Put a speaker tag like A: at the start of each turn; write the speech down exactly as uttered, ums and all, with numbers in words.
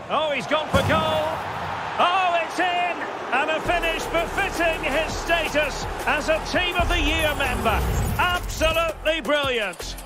A: Oh, he's gone for goal. Oh, it's in! And a finish befitting his status as a Team of the Year member. Absolutely brilliant.